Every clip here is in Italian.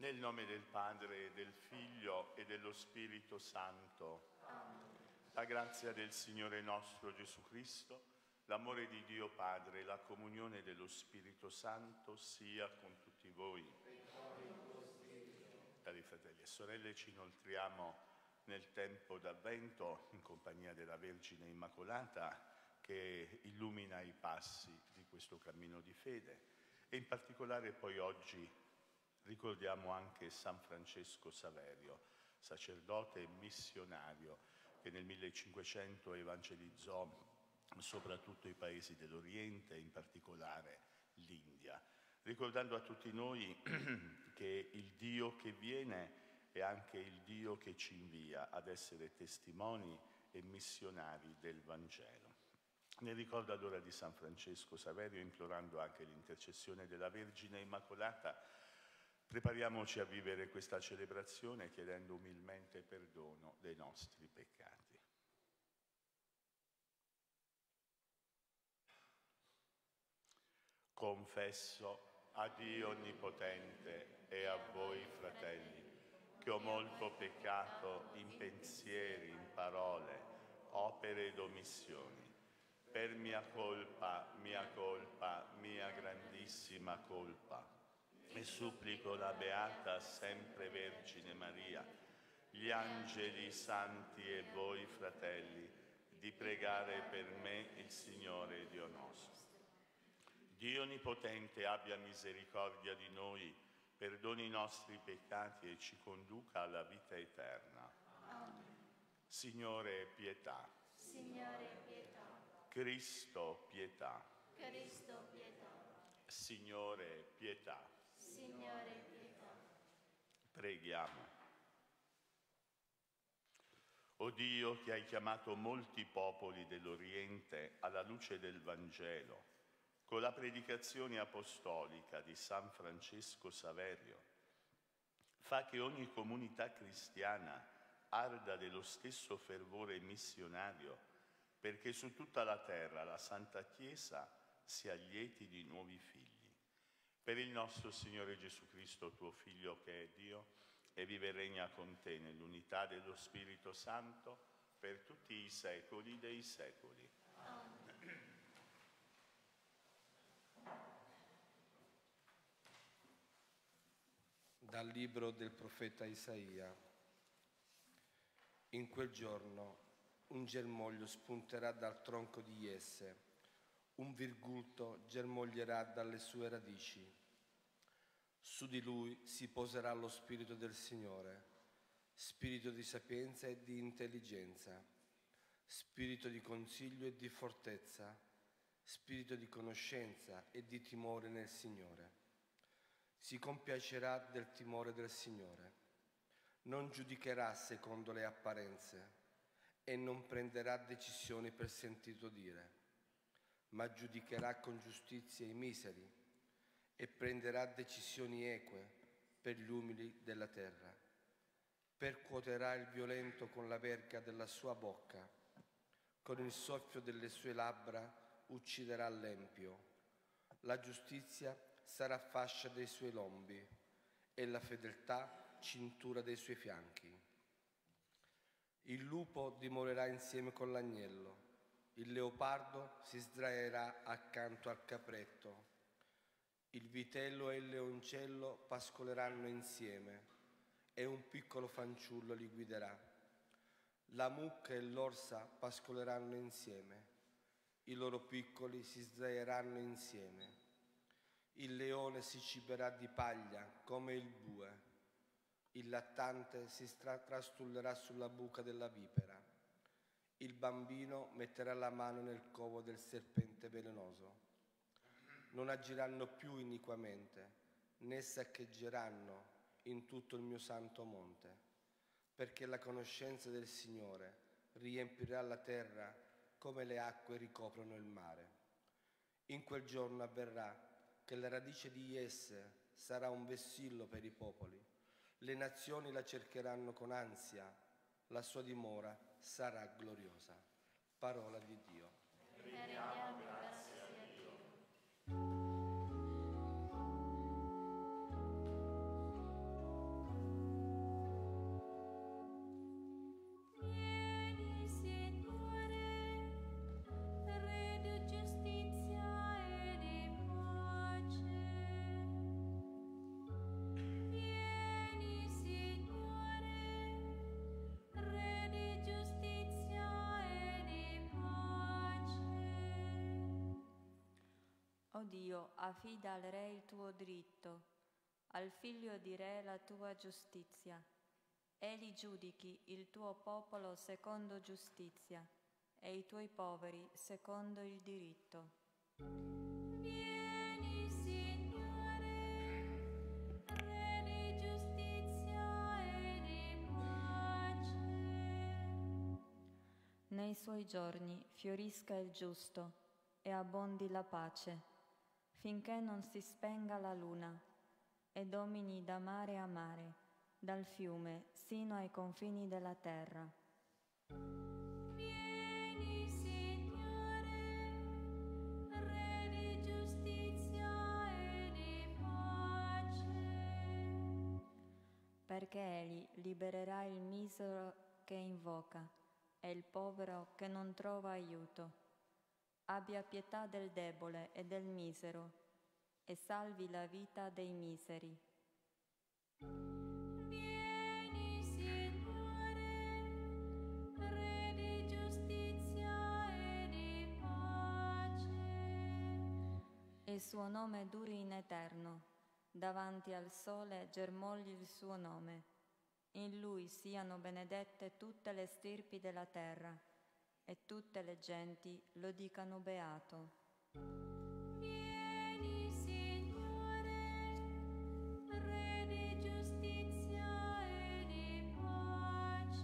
Nel nome del Padre, del Figlio e dello Spirito Santo. Amen. La grazia del Signore nostro Gesù Cristo, l'amore di Dio Padre e la comunione dello Spirito Santo sia con tutti voi. Cari fratelli e sorelle, ci inoltriamo nel tempo d'Avvento in compagnia della Vergine Immacolata che illumina i passi di questo cammino di fede e in particolare poi oggi ricordiamo anche San Francesco Saverio, sacerdote e missionario che nel 1500 evangelizzò soprattutto i paesi dell'Oriente, in particolare l'India, ricordando a tutti noi che il Dio che viene è anche il Dio che ci invia ad essere testimoni e missionari del Vangelo. Nel ricordo allora di San Francesco Saverio, implorando anche l'intercessione della Vergine Immacolata, prepariamoci a vivere questa celebrazione chiedendo umilmente perdono dei nostri peccati. Confesso a Dio Onnipotente e a voi, fratelli, che ho molto peccato in pensieri, in parole, opere ed omissioni. Per mia colpa, mia grandissima colpa. E supplico la Beata sempre Vergine Maria, gli angeli, i santi e voi, fratelli, di pregare per me il Signore Dio nostro. Dio Onnipotente abbia misericordia di noi, perdoni i nostri peccati e ci conduca alla vita eterna. Amen. Signore, pietà. Signore, pietà. Cristo, pietà. Cristo, pietà. Signore, pietà. Signore, pietà. Preghiamo. O Dio, che hai chiamato molti popoli dell'Oriente alla luce del Vangelo, con la predicazione apostolica di San Francesco Saverio, fa che ogni comunità cristiana arda dello stesso fervore missionario, perché su tutta la terra la Santa Chiesa sia lieti di nuovi figli. Per il nostro Signore Gesù Cristo, tuo Figlio che è Dio, e vive e regna con te nell'unità dello Spirito Santo per tutti i secoli dei secoli. Amen. Dal libro del profeta Isaia. In quel giorno un germoglio spunterà dal tronco di Jesse, un virgulto germoglierà dalle sue radici. Su di lui si poserà lo Spirito del Signore, Spirito di sapienza e di intelligenza, Spirito di consiglio e di fortezza, Spirito di conoscenza e di timore nel Signore. Si compiacerà del timore del Signore, non giudicherà secondo le apparenze e non prenderà decisioni per sentito dire, ma giudicherà con giustizia i miseri e prenderà decisioni eque per gli umili della terra. Percuoterà il violento con la verga della sua bocca, con il soffio delle sue labbra ucciderà l'empio. La giustizia sarà fascia dei suoi lombi e la fedeltà cintura dei suoi fianchi. Il lupo dimorerà insieme con l'agnello, il leopardo si sdraierà accanto al capretto, il vitello e il leoncello pascoleranno insieme e un piccolo fanciullo li guiderà. La mucca e l'orsa pascoleranno insieme, i loro piccoli si sdraieranno insieme. Il leone si ciberà di paglia come il bue, il lattante si trastullerà sulla buca della vipera, il bambino metterà la mano nel covo del serpente velenoso. Non agiranno più iniquamente, né saccheggeranno in tutto il mio santo monte, perché la conoscenza del Signore riempirà la terra come le acque ricoprono il mare. In quel giorno avverrà che la radice di esse sarà un vessillo per i popoli. Le nazioni la cercheranno con ansia, la sua dimora sarà gloriosa. Parola di Dio. Rendiamo grazie a Dio. Dio, affida al Re il tuo diritto, al Figlio di Re la tua giustizia. Egli giudichi il tuo popolo secondo giustizia e i tuoi poveri secondo il diritto. Vieni, Signore, Re di giustizia e di pace. Nei suoi giorni fiorisca il giusto e abbondi la pace, finché non si spenga la luna e domini da mare a mare, dal fiume sino ai confini della terra. Vieni, Signore, Re di giustizia e di pace. Perché egli libererà il misero che invoca e il povero che non trova aiuto. Abbia pietà del debole e del misero e salvi la vita dei miseri. Vieni, Signore, Re di giustizia e di pace. Il suo nome duri in eterno, davanti al sole germogli il suo nome. In lui siano benedette tutte le stirpi della terra e tutte le genti lo dicano beato. Vieni, Signore, Re di giustizia e di pace.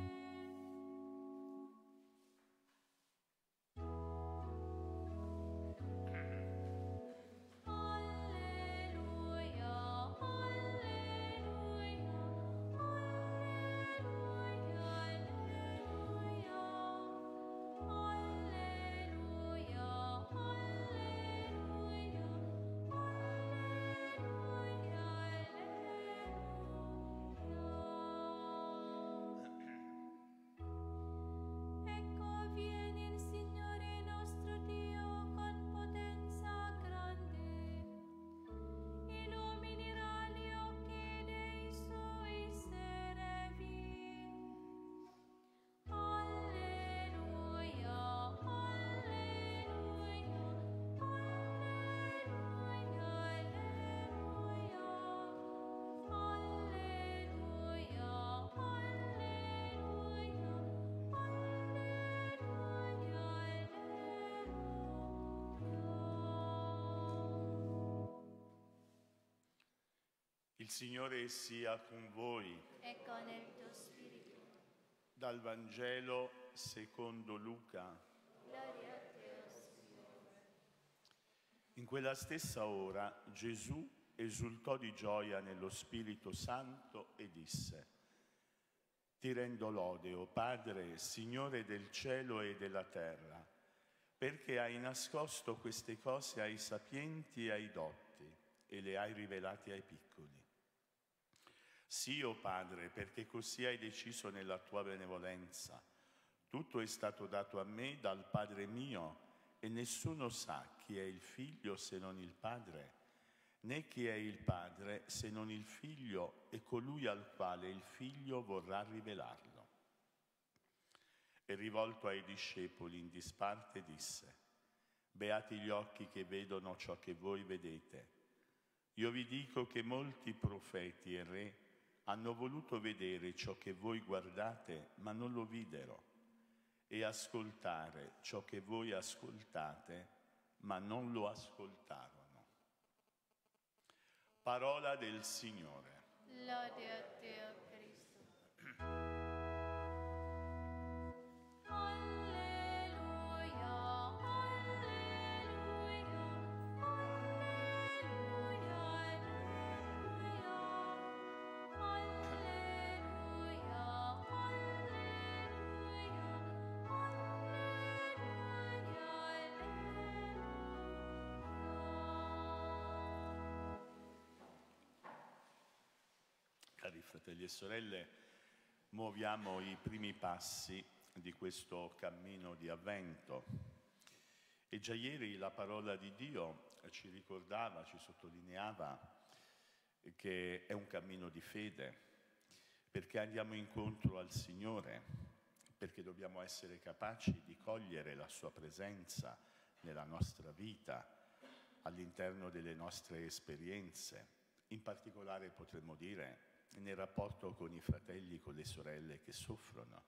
Alleluia, alleluia, alleluia, alleluia, alleluia, alleluia. Ecco viene il Signore nostro Dio con potenza grande, illuminerà gli occhi dei suoi servi. Alleluia, alleluia, alleluia, alleluia, Il Signore sia con voi. E con il tuo spirito. Dal Vangelo secondo Luca. Gloria a te, Signore. In quella stessa ora Gesù esultò di gioia nello Spirito Santo e disse: Ti rendo lode, o Padre, Signore del cielo e della terra, perché hai nascosto queste cose ai sapienti e ai dotti e le hai rivelate ai piccoli. Sì, o Padre, perché così hai deciso nella tua benevolenza. Tutto è stato dato a me dal Padre mio, e nessuno sa chi è il Figlio se non il Padre, né chi è il Padre se non il Figlio e colui al quale il Figlio vorrà rivelarlo. E rivolto ai discepoli in disparte disse: Beati gli occhi che vedono ciò che voi vedete. Io vi dico che molti profeti e re hanno voluto vedere ciò che voi guardate, ma non lo videro, e ascoltare ciò che voi ascoltate, ma non lo ascoltarono. Parola del Signore. Lode a te, o Cristo. Alleluia, alleluia, alleluia, alleluia, Cari fratelli e sorelle, muoviamo i primi passi di questo cammino di Avvento. E già ieri la parola di Dio ci ricordava, ci sottolineava che è un cammino di fede, perché andiamo incontro al Signore, perché dobbiamo essere capaci di cogliere la Sua presenza nella nostra vita, all'interno delle nostre esperienze, in particolare potremmo dire nel rapporto con i fratelli, con le sorelle che soffrono.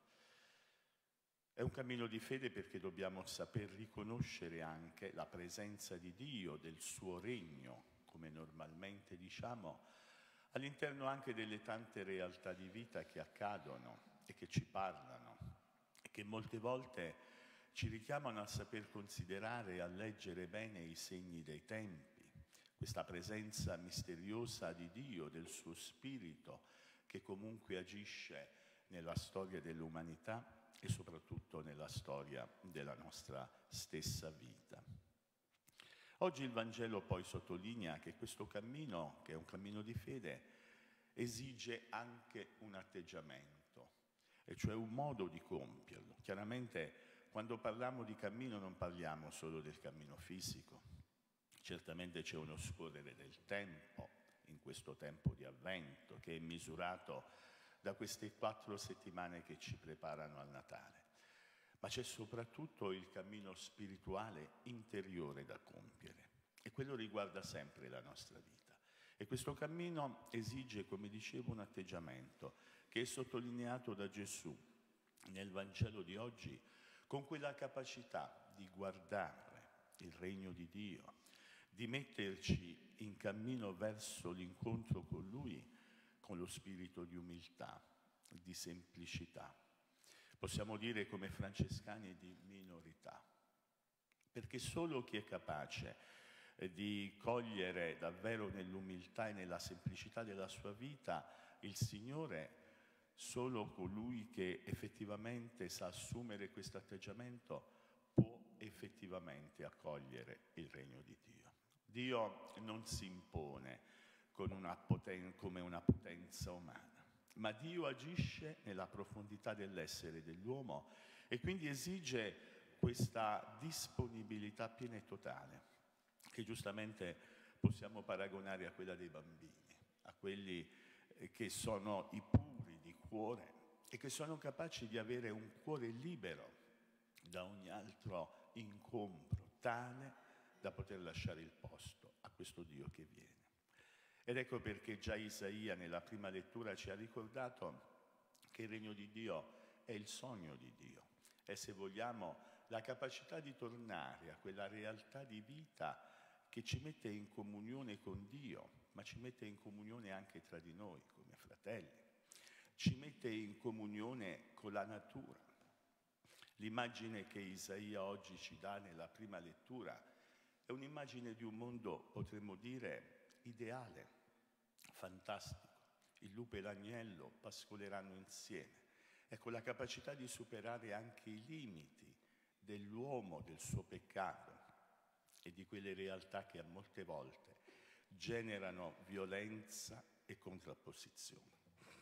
È un cammino di fede perché dobbiamo saper riconoscere anche la presenza di Dio, del suo regno, come normalmente diciamo, all'interno anche delle tante realtà di vita che accadono e che ci parlano e che molte volte ci richiamano a saper considerare e a leggere bene i segni dei tempi, questa presenza misteriosa di Dio, del suo Spirito, che comunque agisce nella storia dell'umanità e soprattutto nella storia della nostra stessa vita. Oggi il Vangelo poi sottolinea che questo cammino, che è un cammino di fede, esige anche un atteggiamento, e cioè un modo di compierlo. Chiaramente quando parliamo di cammino non parliamo solo del cammino fisico, certamente c'è uno scorrere del tempo, in questo tempo di Avvento, che è misurato da queste 4 settimane che ci preparano al Natale. Ma c'è soprattutto il cammino spirituale interiore da compiere, e quello riguarda sempre la nostra vita. E questo cammino esige, come dicevo, un atteggiamento che è sottolineato da Gesù nel Vangelo di oggi, con quella capacità di guardare il regno di Dio, di metterci in cammino verso l'incontro con Lui, con lo spirito di umiltà, di semplicità. Possiamo dire come francescani di minorità, perché solo chi è capace di cogliere davvero nell'umiltà e nella semplicità della sua vita il Signore, solo colui che effettivamente sa assumere questo atteggiamento può effettivamente accogliere il regno di Dio. Dio non si impone come una potenza umana, ma Dio agisce nella profondità dell'essere dell'uomo e quindi esige questa disponibilità piena e totale, che giustamente possiamo paragonare a quella dei bambini, a quelli che sono i puri di cuore e che sono capaci di avere un cuore libero da ogni altro incontro, tale da poter lasciare il posto a questo Dio che viene. Ed ecco perché già Isaia nella prima lettura ci ha ricordato che il regno di Dio è il sogno di Dio, è, se vogliamo, la capacità di tornare a quella realtà di vita che ci mette in comunione con Dio, ma ci mette in comunione anche tra di noi come fratelli, ci mette in comunione con la natura. L'immagine che Isaia oggi ci dà nella prima lettura è un'immagine di un mondo, potremmo dire, ideale, fantastico. Il lupo e l'agnello pascoleranno insieme. Ecco, la capacità di superare anche i limiti dell'uomo, del suo peccato e di quelle realtà che a molte volte generano violenza e contrapposizione.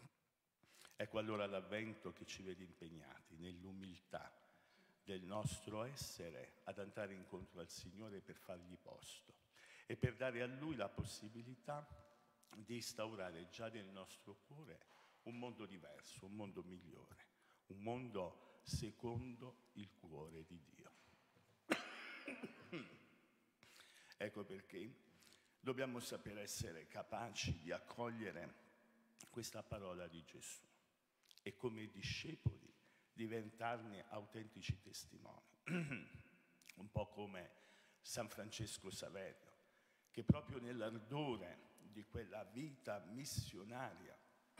Ecco allora l'Avvento che ci vede impegnati nell'umiltà del nostro essere ad andare incontro al Signore per fargli posto e per dare a Lui la possibilità di instaurare già nel nostro cuore un mondo diverso, un mondo migliore, un mondo secondo il cuore di Dio. Ecco perché dobbiamo saper essere capaci di accogliere questa parola di Gesù e come discepoli diventarne autentici testimoni. Un po' come San Francesco Saverio, che proprio nell'ardore di quella vita missionaria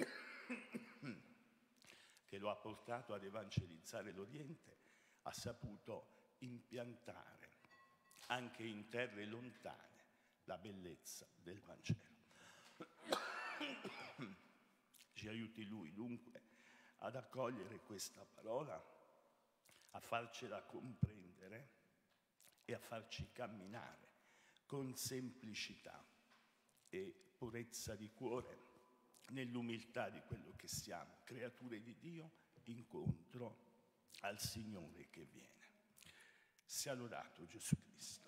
che lo ha portato ad evangelizzare l'Oriente, ha saputo impiantare anche in terre lontane la bellezza del Vangelo. Ci aiuti Lui dunque ad accogliere questa parola, a farcela comprendere e a farci camminare con semplicità e purezza di cuore nell'umiltà di quello che siamo, creature di Dio, incontro al Signore che viene. Sia lodato Gesù Cristo.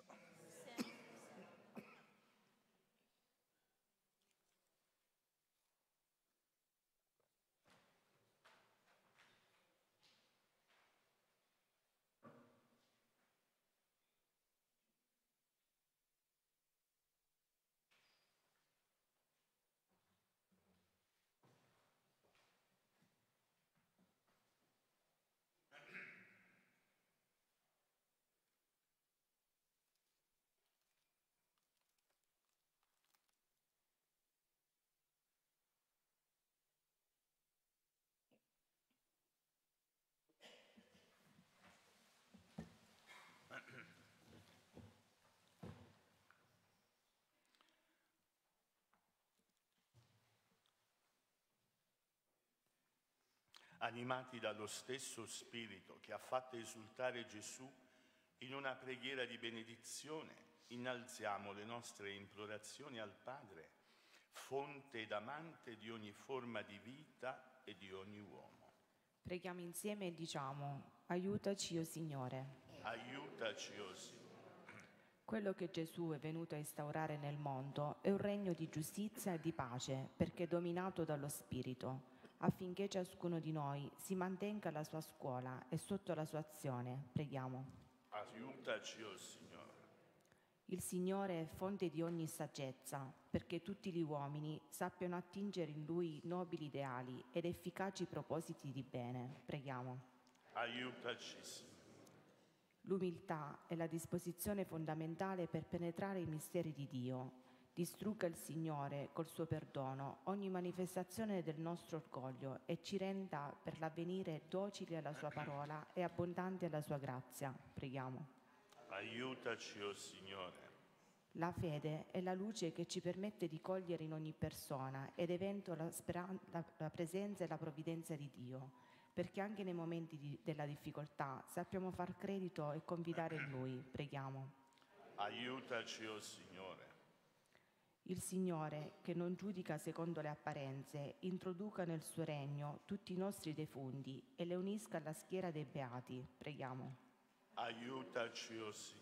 animati dallo stesso Spirito che ha fatto esultare Gesù, in una preghiera di benedizione innalziamo le nostre implorazioni al Padre, fonte ed amante di ogni forma di vita e di ogni uomo. Preghiamo insieme e diciamo: aiutaci, o Signore. Aiutaci, o Signore. Quello che Gesù è venuto a instaurare nel mondo è un regno di giustizia e di pace, perché è dominato dallo Spirito, affinché ciascuno di noi si mantenga alla sua scuola e sotto la sua azione. Preghiamo. Aiutaci, o Signore. Il Signore è fonte di ogni saggezza, perché tutti gli uomini sappiano attingere in Lui nobili ideali ed efficaci propositi di bene. Preghiamo. Aiutaci, Signore. L'umiltà è la disposizione fondamentale per penetrare i misteri di Dio. Distrugga il Signore col suo perdono ogni manifestazione del nostro orgoglio e ci renda per l'avvenire docili alla sua parola e abbondanti alla sua grazia. Preghiamo. Aiutaci, o Signore. La fede è la luce che ci permette di cogliere in ogni persona ed evento la presenza e la provvidenza di Dio, perché anche nei momenti della difficoltà sappiamo far credito e confidare in Lui. Preghiamo. Aiutaci, o Signore. Il Signore, che non giudica secondo le apparenze, introduca nel suo regno tutti i nostri defunti e le unisca alla schiera dei beati. Preghiamo. Aiutaci, o Signore.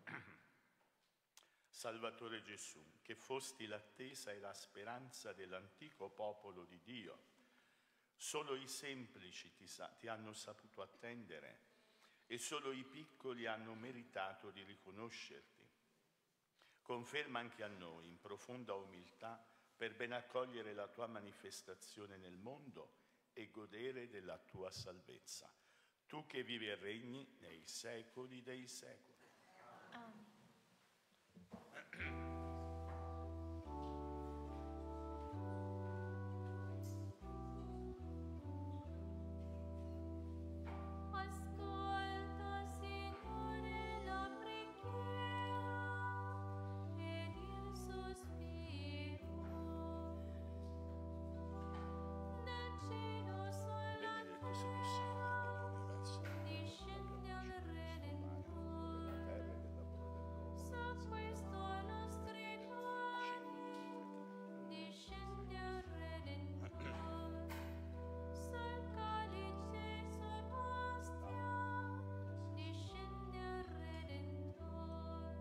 Salvatore Gesù, che fosti l'attesa e la speranza dell'antico popolo di Dio, solo i semplici ti hanno saputo attendere e solo i piccoli hanno meritato di riconoscerti. Conferma anche a noi, in profonda umiltà, per ben accogliere la tua manifestazione nel mondo e godere della tua salvezza. Tu che vivi e regni nei secoli dei secoli. Amen. Ascolta, Signore, la preghiera ed il sospiro del cielo Benedetto sei tu, Signore, dell'universo, discende al Redentore. della terra e dell'amore Sa questo ai nostri cuori, discende al Redentore. Sa il calice sua ostia, discende al Redentore.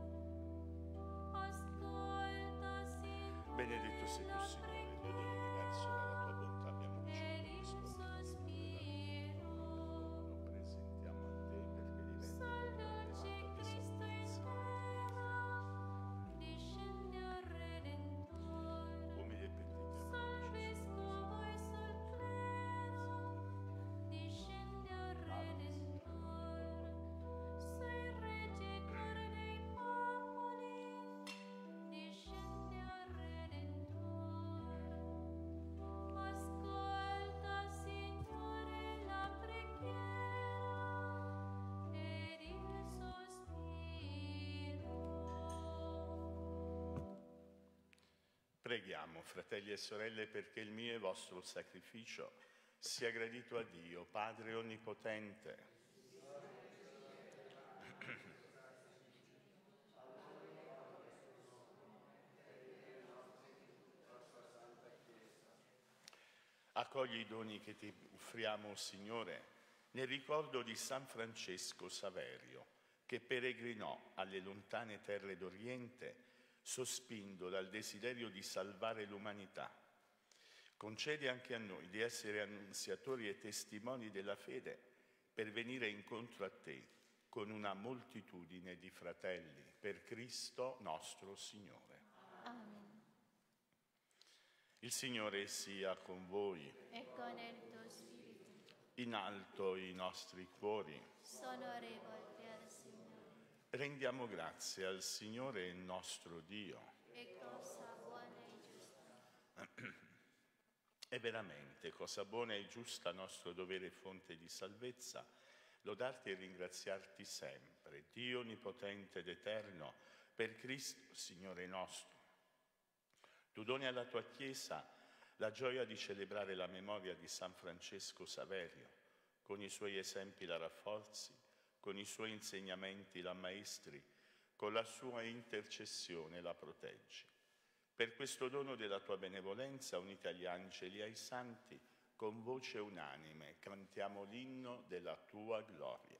Ascolta, Signore, Benedetto sei tu, Signore, Dio dell'universo, nella tua bontà abbiamo ed il ricevuto questo sospiro. lo presentiamo a te perché diventi Salvaci Cristo in terra, discende al Redentore. umili e pentiti. Salvescovo e sul clero, discende al Redentore. Sei reggetore dei popoli, discende al Redentore. Ascolta, Signore, la preghiera ed il sospiro. Preghiamo, fratelli e sorelle, perché il mio e vostro sacrificio sia gradito a Dio, Padre Onnipotente. Accogli i doni che ti offriamo, Signore, nel ricordo di San Francesco Saverio, che peregrinò alle lontane terre d'Oriente, sospinto dal desiderio di salvare l'umanità. Concedi anche a noi di essere annunziatori e testimoni della fede per venire incontro a te con una moltitudine di fratelli, per Cristo nostro Signore. Amen. Il Signore sia con voi. E con il tuo spirito In alto i nostri cuori. sono rivolti al Signore. Rendiamo grazie al Signore nostro Dio. E cosa buona e giusta. È veramente cosa buona e giusta, nostro dovere e fonte di salvezza, lodarti e ringraziarti sempre, Dio onnipotente ed eterno, per Cristo, Signore nostro. Tu doni alla tua Chiesa la gioia di celebrare la memoria di San Francesco Saverio. Con i suoi esempi la rafforzi, con i suoi insegnamenti la ammaestri, con la sua intercessione la proteggi. Per questo dono della tua benevolenza, unita agli angeli e ai santi, con voce unanime cantiamo l'inno della tua gloria.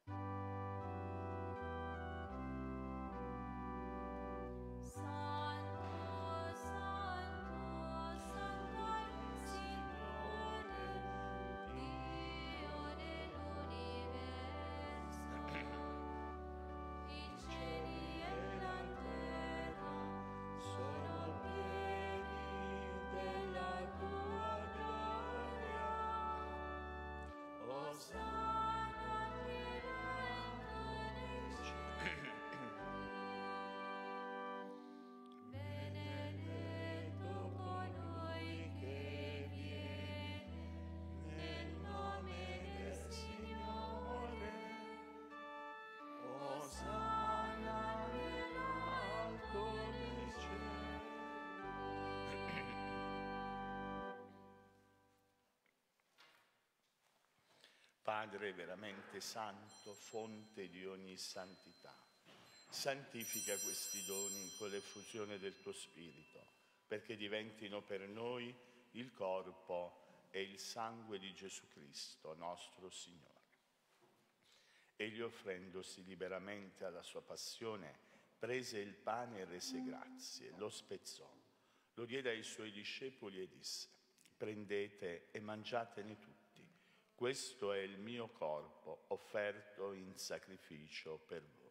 Padre veramente santo, fonte di ogni santità, santifica questi doni con l'effusione del tuo Spirito, perché diventino per noi il corpo e il sangue di Gesù Cristo, nostro Signore. Egli, offrendosi liberamente alla sua passione, prese il pane e rese grazie, lo spezzò, lo diede ai suoi discepoli e disse: prendete e mangiatene tutti. Questo è il mio corpo offerto in sacrificio per voi.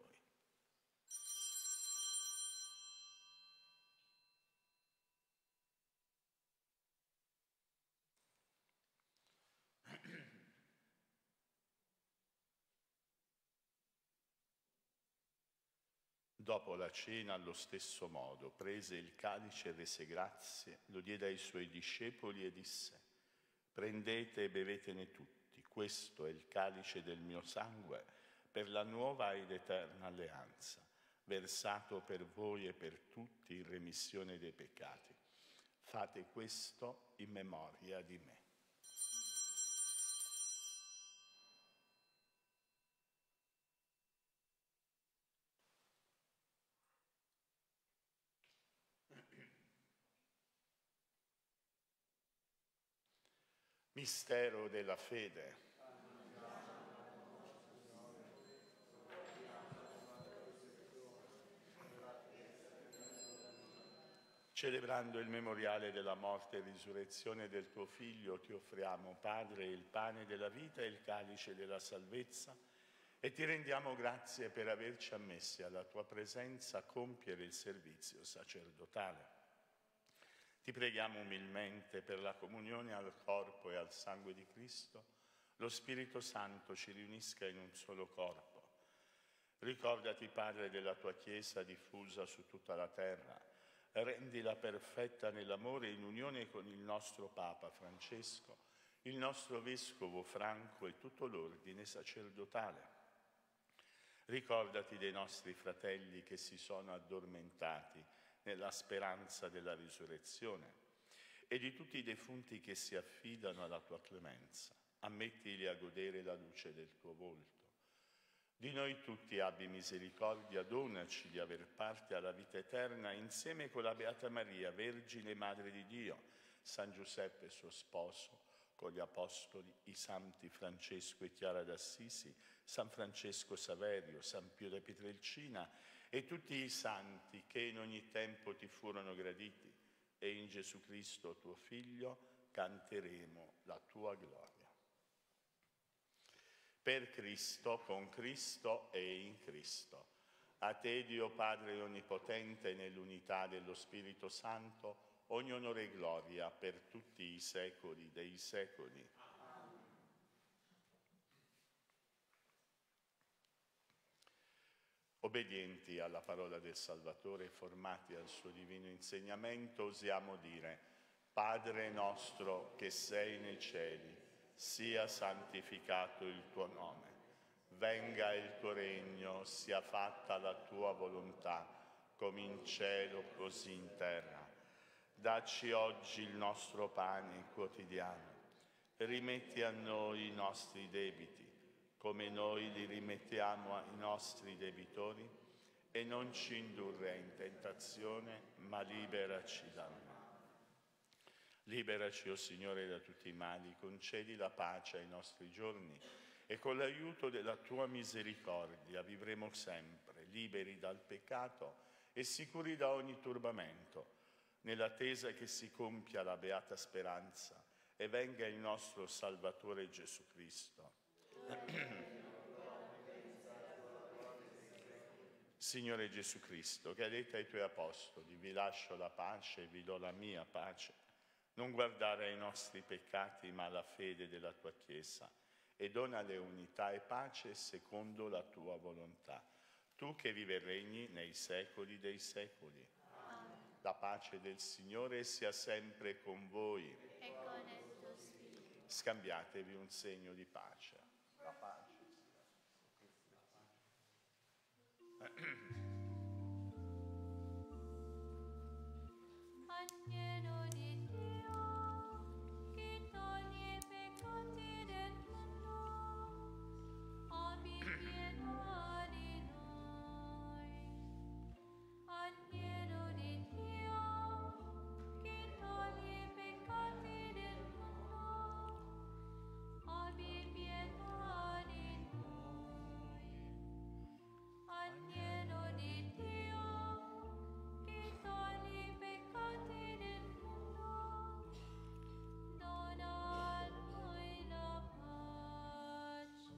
Dopo la cena, allo stesso modo, prese il calice e rese grazie, lo diede ai suoi discepoli e disse: prendete e bevetene tutti. Questo è il calice del mio sangue per la nuova ed eterna alleanza, versato per voi e per tutti in remissione dei peccati. Fate questo in memoria di me. Mistero della fede. Celebrando il memoriale della morte e risurrezione del tuo Figlio, ti offriamo, Padre, il pane della vita e il calice della salvezza, e ti rendiamo grazie per averci ammessi alla tua presenza a compiere il servizio sacerdotale. Ti preghiamo umilmente per la comunione al corpo e al sangue di Cristo, lo Spirito Santo ci riunisca in un solo corpo. Ricordati, Padre, della tua Chiesa diffusa su tutta la terra, rendila perfetta nell'amore in unione con il nostro Papa Francesco, il nostro Vescovo Franco e tutto l'ordine sacerdotale. Ricordati dei nostri fratelli che si sono addormentati nella speranza della risurrezione e di tutti i defunti che si affidano alla tua clemenza. Ammettili a godere la luce del tuo volto. Di noi tutti abbi misericordia, donaci di aver parte alla vita eterna insieme con la Beata Maria, Vergine Madre di Dio, San Giuseppe suo sposo, con gli Apostoli, i Santi Francesco e Chiara d'Assisi, San Francesco Saverio, San Pio da Pietrelcina e tutti i santi che in ogni tempo ti furono graditi, e in Gesù Cristo tuo Figlio canteremo la tua gloria. Per Cristo, con Cristo e in Cristo. A te, Dio Padre Onnipotente, nell'unità dello Spirito Santo, ogni onore e gloria per tutti i secoli dei secoli. Obbedienti alla parola del Salvatore, formati al suo divino insegnamento, osiamo dire: Padre nostro che sei nei cieli, sia santificato il tuo nome. Venga il tuo regno, sia fatta la tua volontà, come in cielo così in terra. Dacci oggi il nostro pane quotidiano. Rimetti a noi i nostri debiti, come noi li rimettiamo ai nostri debitori, e non ci indurre in tentazione, ma liberaci dal male. Liberaci, o Signore, da tutti i mali, concedi la pace ai nostri giorni e con l'aiuto della tua misericordia vivremo sempre liberi dal peccato e sicuri da ogni turbamento, nell'attesa che si compia la beata speranza e venga il nostro Salvatore Gesù Cristo. Signore Gesù Cristo, che hai detto ai tuoi apostoli: vi lascio la pace e vi do la mia pace, non guardare ai nostri peccati ma alla fede della tua Chiesa, e donale unità e pace secondo la tua volontà. Tu che vivi e regni nei secoli dei secoli. Amen. La pace del Signore sia sempre con voi. E con il tuo spirito. Scambiatevi un segno di pace. La pace Agnello di Dio, che toglie i peccati del mondo, abbi pietà di noi. Agnello di Dio, che toglie i peccati del mondo, abbi pietà di noi. Agnello di Dio, che toglie i peccati del mondo, dona a noi la pace.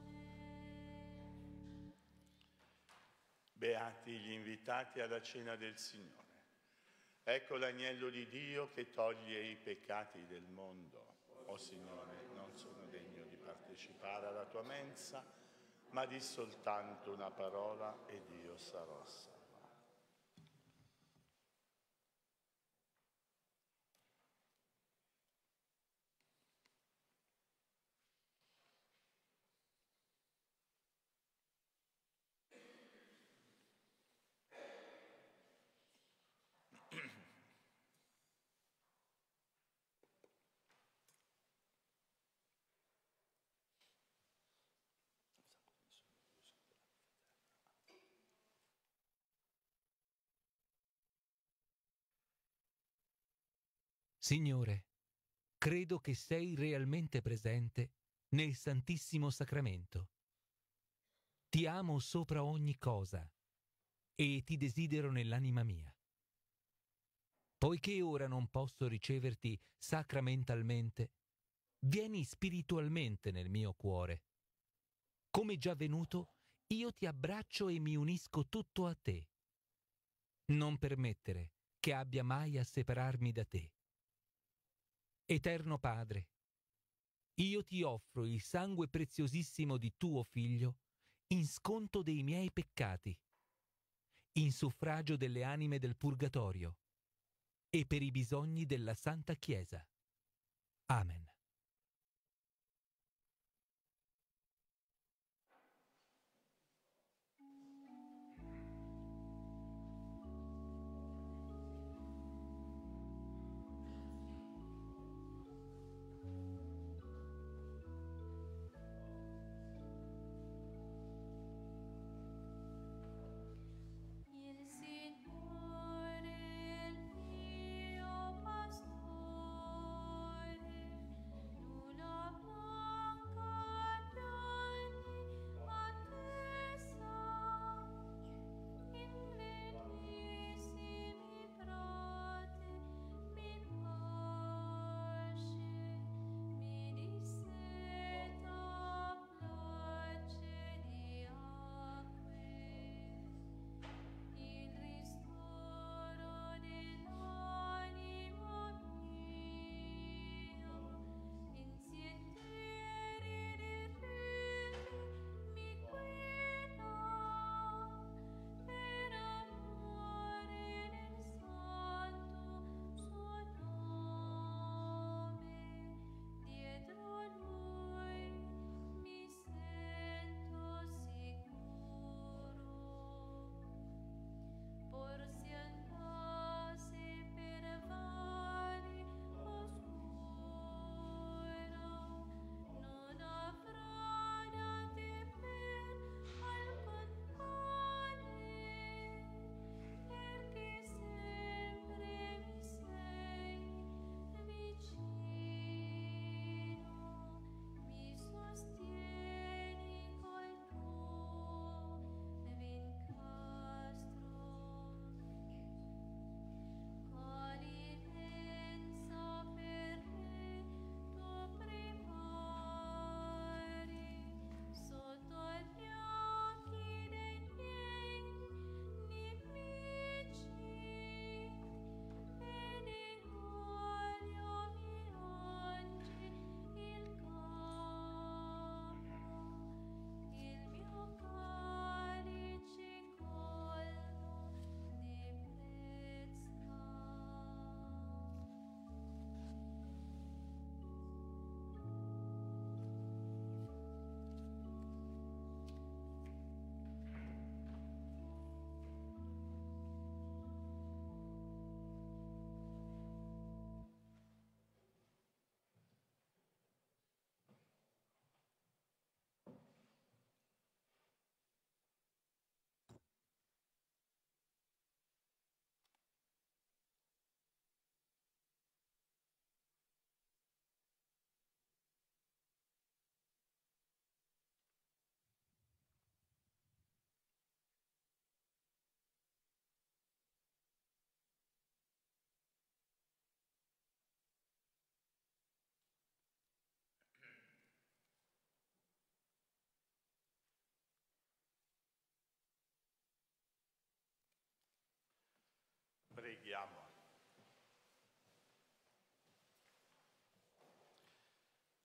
Beati gli invitati alla cena del Signore. Ecco l'agnello di Dio che toglie i peccati del mondo. O Signore, non sono degno di partecipare alla tua mensa, ma di soltanto una parola ed io sarò salvo. Signore, credo che sei realmente presente nel Santissimo Sacramento. Ti amo sopra ogni cosa e ti desidero nell'anima mia. Poiché ora non posso riceverti sacramentalmente, vieni spiritualmente nel mio cuore. Come già venuto, io ti abbraccio e mi unisco tutto a te. Non permettere che abbia mai a separarmi da te. Eterno Padre, io ti offro il sangue preziosissimo di tuo Figlio in sconto dei miei peccati, in suffragio delle anime del purgatorio e per i bisogni della Santa Chiesa. Amen. Il Signore è il mio pastore,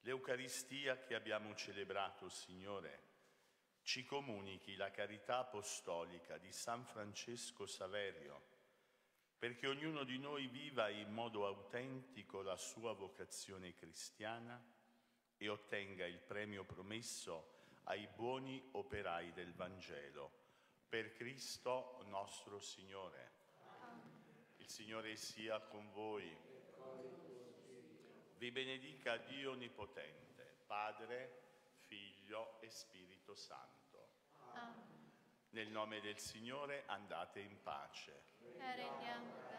L'Eucaristia che abbiamo celebrato, Signore, ci comunichi la carità apostolica di San Francesco Saverio, perché ognuno di noi viva in modo autentico la sua vocazione cristiana e ottenga il premio promesso ai buoni operai del Vangelo. Per Cristo nostro Signore. Il Signore sia con voi. Vi benedica Dio Onnipotente, Padre, Figlio e Spirito Santo. Amen. Nel nome del Signore andate in pace. E rendiamo